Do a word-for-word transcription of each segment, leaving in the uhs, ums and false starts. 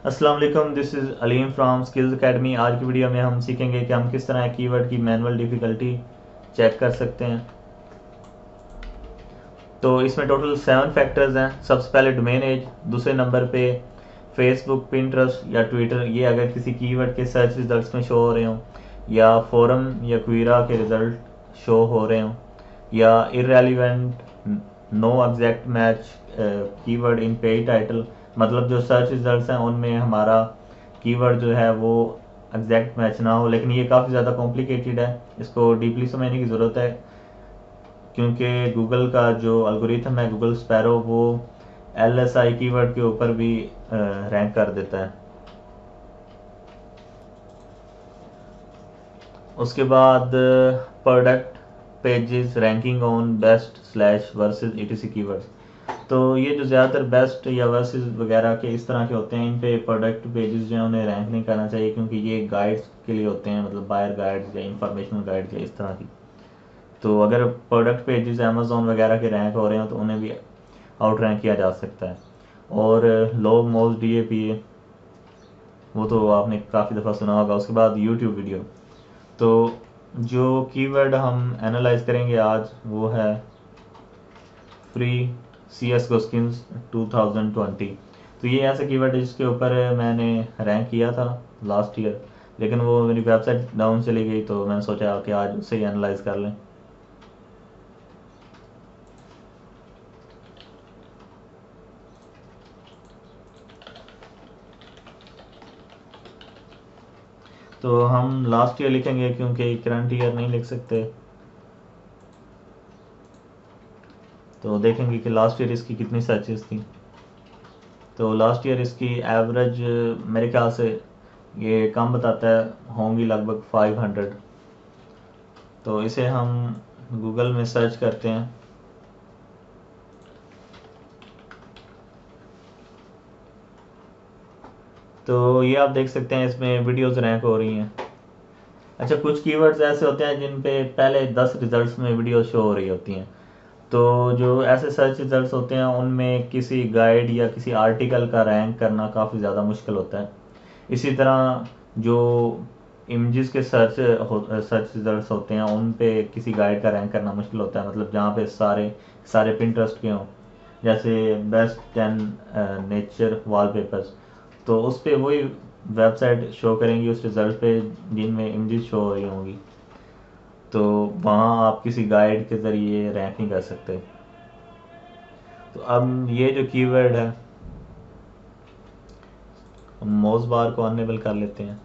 अस्सलाम वालेकुम, this is Aleem from skills academy. आज की वीडियो में हम सीखेंगे कि हम किस तरह कीवर्ड की मैनुअल डिफ़िकल्टी चेक कर सकते हैं। तो इसमें टोटल सेवन फैक्टर्स हैं। सबसे पहले डोमेन एज, दूसरे नंबर पे फेसबुक, पिंटरेस्ट या ट्विटर, ये अगर किसी कीवर्ड के सर्च रिजल्ट्स में शो हो रहे हों, या फोरम या क्वीरा के रिजल्ट शो हो रहे हों, या irrelevant no exact match keyword in page title, मतलब जो सर्च रिजल्ट्स हैं उनमें हमारा कीवर्ड जो है वो एग्जैक्ट मैच ना हो। लेकिन ये काफ़ी ज़्यादा कॉम्प्लिकेटेड है, इसको डीपली समझने की ज़रूरत है, क्योंकि गूगल का जो एल्गोरिथम है, गूगल स्पैरो, वो एल एस आई कीवर्ड के ऊपर भी रैंक कर देता है। उसके बाद product pages ranking on best slash versus etc keywords. तो ये जो ज़्यादातर बेस्ट या वर्सेस वगैरह के इस तरह के होते हैं, इन पे प्रोडक्ट पेजेस जो है उन्हें रैंक नहीं करना चाहिए, क्योंकि ये गाइड्स के लिए होते हैं, मतलब बायर गाइड्स या इंफॉर्मेशनल गाइड्स या इस तरह की। तो अगर प्रोडक्ट पेजेस अमेजोन वगैरह के रैंक हो रहे हो तो उन्हें भी आउट रैंक किया जा सकता है। और लो मोज डी ए पी ए, वो तो आपने काफ़ी दफ़ा सुना होगा। उसके बाद यूट्यूब वीडियो। तो जो कीवर्ड हम एनालाइज करेंगे आज वो है free C S go skins two thousand twenty. तो ये ऐसा कीवर्ड है जिसके ऊपर मैंने रैंक किया था लास्ट ईयर, लेकिन वो मेरी वेबसाइट डाउन चली गई, तो मैंने सोचा कि आज उसे ही एनालाइज कर लें। तो हम लास्ट ईयर लिखेंगे क्योंकि करंट ईयर नहीं लिख सकते। तो देखेंगे कि लास्ट ईयर इसकी कितनी सर्चेस थी। तो लास्ट ईयर इसकी एवरेज मेरे ख्याल से ये कम बताता है, होंगी लगभग फाइव हंड्रेड। तो इसे हम गूगल में सर्च करते हैं। तो ये आप देख सकते हैं, इसमें वीडियोस रैंक हो रही हैं। अच्छा, कुछ कीवर्ड्स ऐसे होते हैं जिन पे पहले दस रिजल्ट्स में वीडियो शो हो रही होती हैं। तो जो ऐसे सर्च रिजल्ट्स होते हैं उनमें किसी गाइड या किसी आर्टिकल का रैंक करना काफ़ी ज़्यादा मुश्किल होता है। इसी तरह जो इमेजेस के सर्च हो सर्च रिजल्ट्स होते हैं उन पे किसी गाइड का रैंक करना मुश्किल होता है, मतलब जहाँ पे सारे सारे पिंटरेस्ट के हों, जैसे बेस्ट टेन नेचर वॉलपेपर्स। तो उस पे वही वेबसाइट शो करेंगी उस रिजल्ट पे जिनमें इमेजेस शो हो रही होंगी। तो वहाँ आप किसी गाइड के ज़रिए रैंक नहीं कर सकते। तो अब ये जो कीवर्ड है, हम मोज बार को अनेबल कर लेते हैं।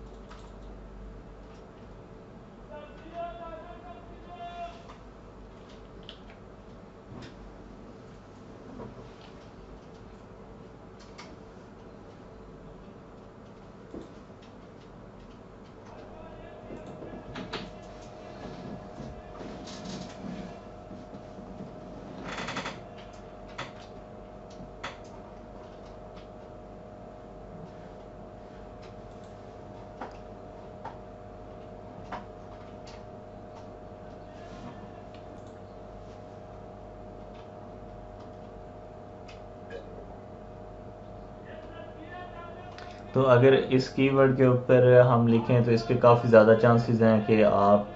तो अगर इस कीवर्ड के ऊपर हम लिखें तो इसके काफ़ी ज़्यादा चांसेस हैं कि आप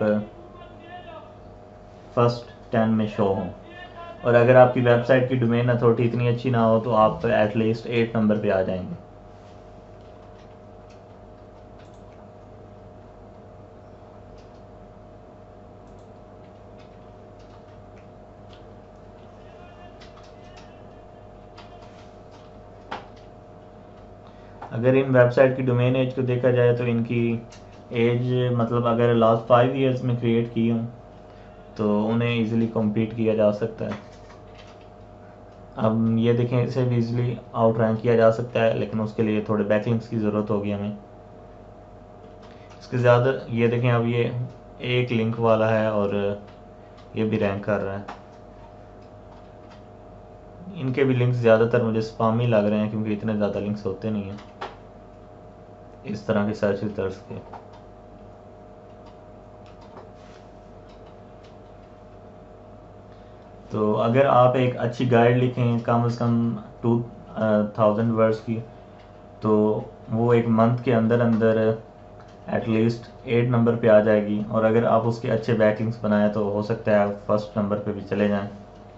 फर्स्ट टेन में शो हों। और अगर आपकी वेबसाइट की डोमेन अथॉरिटी इतनी अच्छी ना हो तो आप एटलीस्ट एट नंबर पे आ जाएंगे। अगर इन वेबसाइट की डोमेन एज को देखा जाए तो इनकी एज, मतलब अगर लास्ट फाइव इयर्स में क्रिएट की हों तो उन्हें इजीली कम्पीट किया जा सकता है। अब ये देखें, इसे भी इजीली आउट रैंक किया जा सकता है, लेकिन उसके लिए थोड़े बैकलिंक्स की ज़रूरत होगी हमें। इसके ज़्यादा ये देखें, अब ये एक लिंक वाला है और ये भी रैंक कर रहा है। इनके भी लिंक्स ज़्यादातर मुझे स्पामी लग रहे हैं, क्योंकि इतने ज़्यादा लिंक्स होते नहीं हैं इस तरह के सर्च रिजल्ट्स के। तो अगर आप एक अच्छी गाइड लिखें, कम से कम टू थाउजेंड वर्ड्स की, तो वो एक मंथ के अंदर अंदर एटलीस्ट एट नंबर पे आ जाएगी, और अगर आप उसके अच्छे बैकलिंक्स बनाएं तो हो सकता है आप फर्स्ट नंबर पे भी चले जाएं।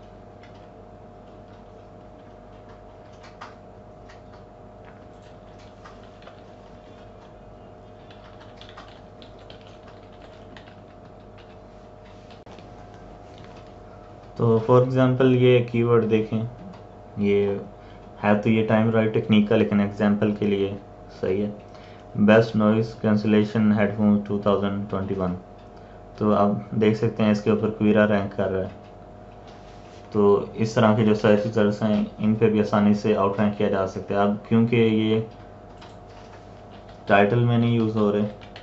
तो फॉर एग्जांपल ये कीवर्ड देखें, ये है तो ये टाइम राइट टेक्निक का, लेकिन एग्जांपल के लिए सही है। Best noise cancellation headphone two thousand twenty one, तो आप देख सकते हैं इसके ऊपर क्वीरा रैंक कर रहा है। तो इस तरह के जो सर्च रिजल्ट्स हैं इन पे भी आसानी से आउट रैंक किया जा सकता है। अब क्योंकि ये टाइटल में नहीं यूज़ हो रहे,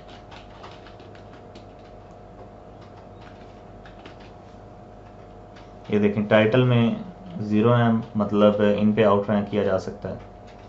ये देखें टाइटल में ज़ीरो है, मतलब इन पे आउट रैंक किया जा सकता है।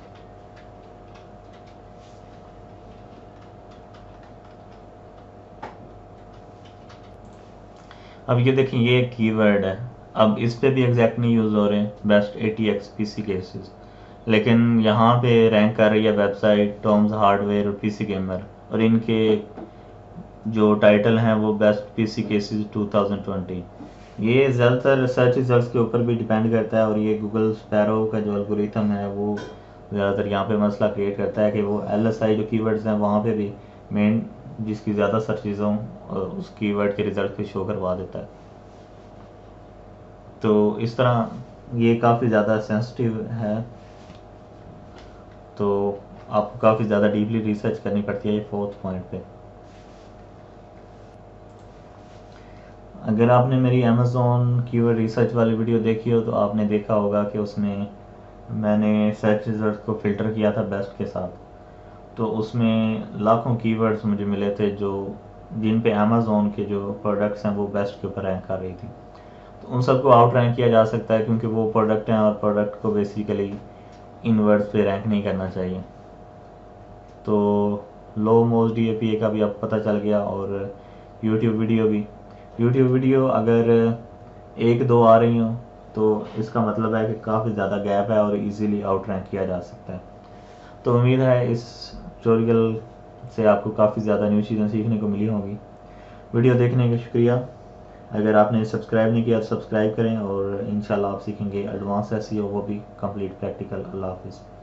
अब ये देखें ये कीवर्ड है, अब इस पे भी एग्जैक्ट नहीं यूज़ हो रहे हैं best A T X PC cases, लेकिन यहाँ पे रैंक कर रही है वेबसाइट टॉम्स हार्डवेयर और पीसी गेमर, और इनके जो टाइटल हैं वो best PC cases two thousand twenty. ये ज़्यादातर सर्च रिजल्ट्स के ऊपर भी डिपेंड करता है, और ये गूगल स्पैरो का जो एल्गोरिथम है वो ज़्यादातर यहाँ पे मसला क्रिएट करता है कि वो एल एस आई जो कीवर्ड्स हैं वहाँ पे भी मेन जिसकी ज़्यादा सर्च चीज़ों उस कीवर्ड के रिजल्ट पे शो करवा देता है। तो इस तरह ये काफ़ी ज़्यादा सेंसिटिव है, तो आपको काफ़ी ज़्यादा डीपली रिसर्च करनी पड़ती है ये फोर्थ पॉइंट पे। अगर आपने मेरी अमेज़ोन कीवर्ड रिसर्च वाली वीडियो देखी हो तो आपने देखा होगा कि उसमें मैंने सर्च रिजल्ट को फ़िल्टर किया था बेस्ट के साथ, तो उसमें लाखों कीवर्ड्स मुझे मिले थे जो जिन पे अमेज़ोन के जो प्रोडक्ट्स हैं वो बेस्ट के ऊपर रैंक कर रही थी। तो उन सबको आउट रैंक किया जा सकता है क्योंकि वो प्रोडक्ट हैं, और प्रोडक्ट को बेसिकली इन वर्ड्स पे रैंक नहीं करना चाहिए। तो low most D A P A का भी अब पता चल गया, और यूट्यूब वीडियो भी। यूट्यूब वीडियो अगर एक दो आ रही हो तो इसका मतलब है कि काफ़ी ज़्यादा गैप है और इजीली आउट रैंक किया जा सकता है। तो उम्मीद है इस ट्यूटोरियल से आपको काफ़ी ज़्यादा न्यू चीज़ें सीखने को मिली होंगी। वीडियो देखने का शुक्रिया। अगर आपने सब्सक्राइब नहीं किया तो सब्सक्राइब करें, और इंशाल्लाह आप सीखेंगे एडवांस एस ई ओ, वो भी कंप्लीट प्रैक्टिकल। अल्लाह हाफिज़।